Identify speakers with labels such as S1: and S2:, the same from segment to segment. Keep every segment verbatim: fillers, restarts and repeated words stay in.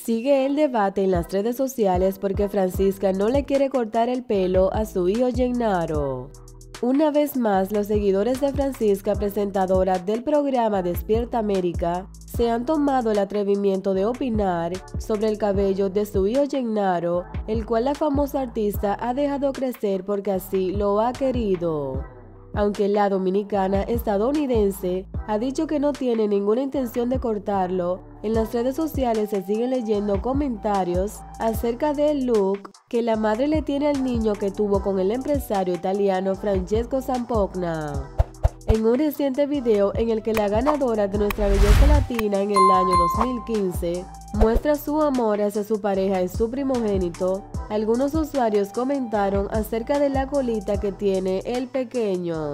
S1: Sigue el debate en las redes sociales porque Francisca no le quiere cortar el pelo a su hijo Gennaro. Una vez más, los seguidores de Francisca, presentadora del programa Despierta América, se han tomado el atrevimiento de opinar sobre el cabello de su hijo Gennaro, el cual la famosa artista ha dejado crecer porque así lo ha querido. Aunque la dominicana estadounidense ha dicho que no tiene ninguna intención de cortarlo, en las redes sociales se siguen leyendo comentarios acerca del look que la madre le tiene al niño que tuvo con el empresario italiano Francesco Zampogna. En un reciente video en el que la ganadora de Nuestra Belleza Latina en el año dos mil quince muestra su amor hacia su pareja y su primogénito, algunos usuarios comentaron acerca de la colita que tiene el pequeño.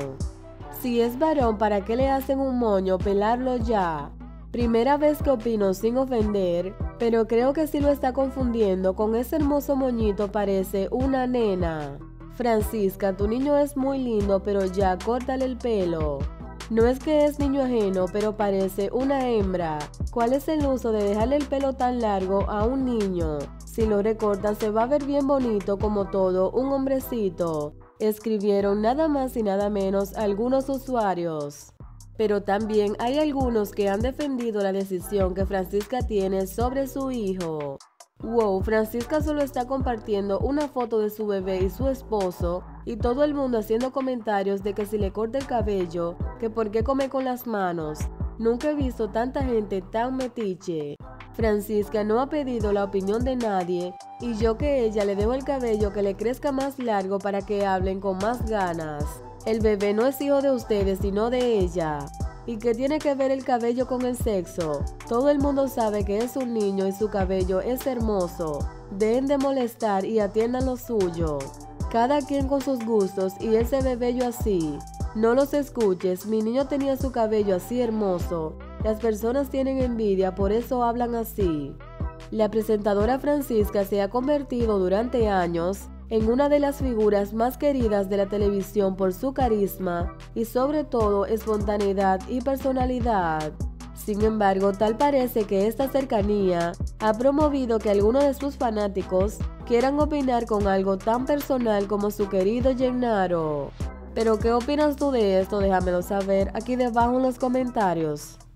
S1: Si es varón, ¿para qué le hacen un moño? Pelarlo ya. Primera vez que opino sin ofender, pero creo que sí lo está confundiendo, con ese hermoso moñito parece una nena. Francisca, tu niño es muy lindo, pero ya córtale el pelo. No es que es niño ajeno, pero parece una hembra. ¿Cuál es el uso de dejarle el pelo tan largo a un niño? Si lo recortan se va a ver bien bonito como todo un hombrecito, escribieron nada más y nada menos algunos usuarios. Pero también hay algunos que han defendido la decisión que Francisca tiene sobre su hijo. Wow, Francisca solo está compartiendo una foto de su bebé y su esposo, y todo el mundo haciendo comentarios de que si le corta el cabello, que por qué come con las manos. Nunca he visto tanta gente tan metiche. Francisca no ha pedido la opinión de nadie, y yo que ella le dejo el cabello que le crezca más largo para que hablen con más ganas. El bebé no es hijo de ustedes, sino de ella. ¿Y qué tiene que ver el cabello con el sexo? Todo el mundo sabe que es un niño y su cabello es hermoso. Dejen de molestar y atiendan lo suyo. Cada quien con sus gustos y él se ve bello así. No los escuches, mi niño tenía su cabello así hermoso. Las personas tienen envidia, por eso hablan así. La presentadora Francisca se ha convertido durante años en una de las figuras más queridas de la televisión por su carisma y sobre todo espontaneidad y personalidad. Sin embargo, tal parece que esta cercanía ha promovido que algunos de sus fanáticos quieran opinar con algo tan personal como su querido Gennaro. Pero ¿qué opinas tú de esto? Déjamelo saber aquí debajo en los comentarios.